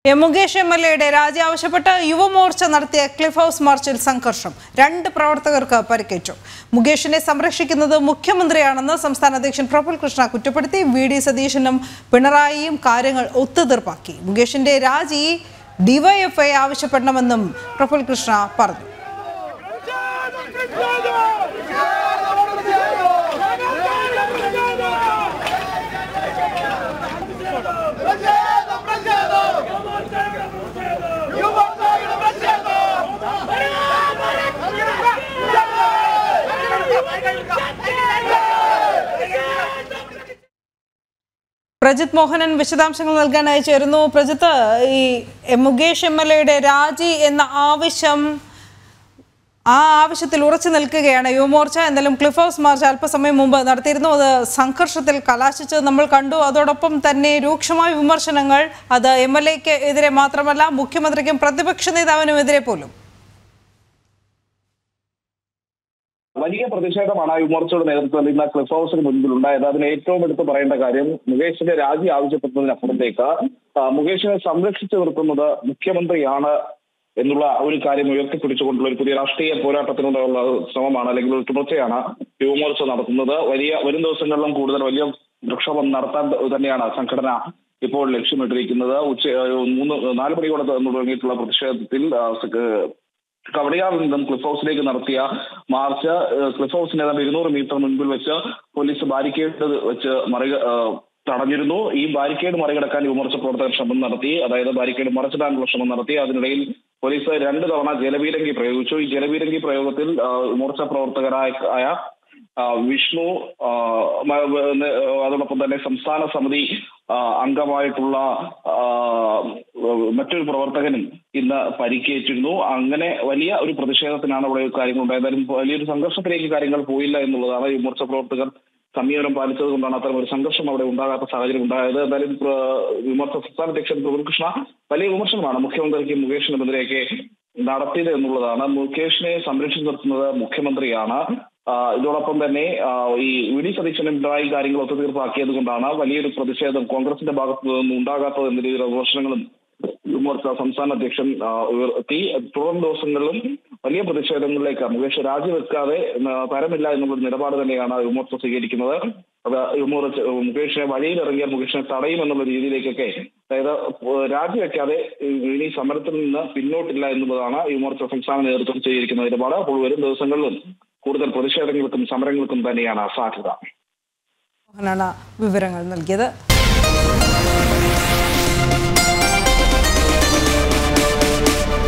മുകേഷ് എംഎൽഎയുടെ രാജി ആവശ്യപ്പെട്ട് യുവമോർച്ച നടത്തിയ ക്ലിഫ് ഹൗസ് മാർച്ചിൽ സംഘർഷം. 2 പ്രവർത്തകർക്ക് പരിക്കേറ്റു. മുകേഷിനെ സംരക്ഷിക്കുന്നത് മുഖ്യമന്ത്രിയാണെന്ന് സംസ്ഥാന അധ്യക്ഷൻ പ്രഫുൽ കൃഷ്ണ കുറ്റപ്പെടുത്തി. വി.ഡി. സതീശനും പിണറായിയും കാര്യങ്ങൾ ഒത്തുതീർപ്പാക്കി. മുകേഷിന്റെ രാജി ഡിവൈഎഫ്ഐ ആവശ്യപ്പെടണമെന്നും പ്രഫുൽ കൃഷ്ണ പറഞ്ഞു. പ്രജിത് മോഹനൻ വിശദാംശങ്ങൾ നൽകാനായി ചേരുന്നു. പ്രജിത്ത്, ഈ മുകേഷ് എംഎൽഎയുടെ രാജി എന്ന ആവശ്യത്തിൽ ഉറച്ചു നിൽക്കുകയാണ് യുവമോർച്ച. എന്തായാലും ക്ലിഫ് ഹൗസ് മാർച്ച് അല്പസമയം മുമ്പ് നടത്തിയിരുന്നു. അത് സംഘർഷത്തിൽ കലാശിച്ചത് നമ്മൾ കണ്ടു. അതോടൊപ്പം തന്നെ രൂക്ഷമായ വിമർശനങ്ങൾ, അത് എംഎൽഎക്ക് എതിരെ മാത്രമല്ല മുഖ്യമന്ത്രിക്കും പ്രതിപക്ഷ നേതാവിനും എതിരെ പോലും. വലിയ പ്രതിഷേധമാണ് യുവമോർച്ചയുടെ നേതൃത്വത്തിൽ ഇന്ന് ക്ലിഫ് ഹൗസിന് മുൻപിൽ ഉണ്ടായത്. അതിന് ഏറ്റവും എടുത്ത് പറയേണ്ട കാര്യം, മുകേഷിന്റെ രാജി ആവശ്യപ്പെടുന്നതിനപ്പുറത്തേക്ക് മുകേഷിനെ സംരക്ഷിച്ചു നിർത്തുന്നത് മുഖ്യമന്ത്രിയാണ് എന്നുള്ള ഒരു കാര്യം ഉയർത്തിപ്പിടിച്ചുകൊണ്ടുള്ള ഒരു പുതിയ രാഷ്ട്രീയ പോരാട്ടത്തിനുള്ള ശ്രമമാണ്, അല്ലെങ്കിൽ ഒരു തുടർച്ചയാണ് യുവമോർച്ച നടത്തുന്നത്. വരും ദിവസങ്ങളിലും കൂടുതൽ വലിയ പ്രക്ഷോഭം നടത്താൻ തന്നെയാണ് സംഘടന ഇപ്പോൾ ലക്ഷ്യമിട്ടിരിക്കുന്നത്. 4 മണിയോടെ തുടങ്ങിയിട്ടുള്ള പ്രതിഷേധത്തിൽ കവടിയാറിൽ നിന്നും ക്ലിഫ് ഹൗസിലേക്ക് നടത്തിയ മാർച്ച് ക്ലിഫ് ഹൗസിന് ഏതാണ്ട് 200 മീറ്റർ മുൻപിൽ വെച്ച് പോലീസ് ബാരിക്കേഡ് വെച്ച് തടഞ്ഞിരുന്നു. ഈ ബാരിക്കേഡ് മറികടക്കാൻ യുവമോർച്ച പ്രവർത്തകർ ശ്രമം നടത്തി, അതായത് ബാരിക്കേഡ് മറിച്ചിടാനുള്ള ശ്രമം നടത്തി. അതിനിടയിൽ പോലീസ് 2 തവണ ജലപീരങ്കി പ്രയോഗിച്ചു. ഈ ജലപീരങ്കി പ്രയോഗത്തിൽ മോർച്ച പ്രവർത്തകരായ വിഷ്ണു, അതോടൊപ്പം തന്നെ സംസ്ഥാന സമിതി അംഗമായിട്ടുള്ള മറ്റൊരു പ്രവർത്തകനും ഇന്ന് പരിക്കേറ്റിരുന്നു. അങ്ങനെ വലിയ ഒരു പ്രതിഷേധത്തിനാണ് അവിടെ കാര്യങ്ങൾ ഉണ്ടായത്. വലിയൊരു സംഘർഷത്തിലേക്ക് കാര്യങ്ങൾ പോയില്ല എന്നുള്ളതാണ്. യുവമോർച്ച പ്രവർത്തകർ സംയമനം പാലിച്ചത് കൊണ്ടാണ് അത്തരം ഒരു സംഘർഷം അവിടെ ഉണ്ടാകാത്ത സാഹചര്യം ഉണ്ടായത്. എന്തായാലും വിമർശ സംസ്ഥാന അധ്യക്ഷൻ പ്രഫുൽ കൃഷ്ണ വലിയ വിമർശനമാണ് മുഖ്യമന്ത്രിക്ക് മുകേഷിനെതിരെയൊക്കെ നടത്തിയത് എന്നുള്ളതാണ്. മുകേഷിനെ സംരക്ഷിച്ചു നിർത്തുന്നത് മുഖ്യമന്ത്രിയാണ്. ഇതോടൊപ്പം തന്നെ ഈ വി.ഡി. സതീശനും പിണറായി കാര്യങ്ങൾ ഒത്തുതീർപ്പാക്കിയത് കൊണ്ടാണ് വലിയൊരു പ്രതിഷേധം കോൺഗ്രസിന്റെ ഭാഗത്തു നിന്നും ഉണ്ടാകാത്തത് എന്ന രീതിയിലുള്ള വിമർശനങ്ങളും യുവമോർച്ച സംസ്ഥാന അധ്യക്ഷൻ ഉയർത്തി. തുടർന്ന് ദിവസങ്ങളിലും വലിയ പ്രതിഷേധങ്ങളിലേക്ക് മുകേഷ് രാജിവെക്കാതെ തരമില്ല എന്നുള്ള നിലപാട് തന്നെയാണ് യുവമോർച്ച സ്വീകരിക്കുന്നത്. അത് യുവമോർച്ച മുകേഷിനെ വഴിയിലിറങ്ങിയ മുകേഷിനെ തടയുമെന്നുള്ള രീതിയിലേക്കൊക്കെ, അതായത് രാജിവെക്കാതെ ഇനി സമരത്തിൽ നിന്ന് പിന്നോട്ടില്ല എന്നുള്ളതാണ് യുവമോർച്ച സംസ്ഥാന നേതൃത്വം സ്വീകരിക്കുന്ന നിലപാട്. അപ്പോൾ വരും ദിവസങ്ങളിലും കൂടുതൽ പ്രതിഷേധങ്ങൾക്കും സമരങ്ങൾക്കും തന്നെയാണ് സാധ്യത. വിവരങ്ങൾ നൽകിയത്.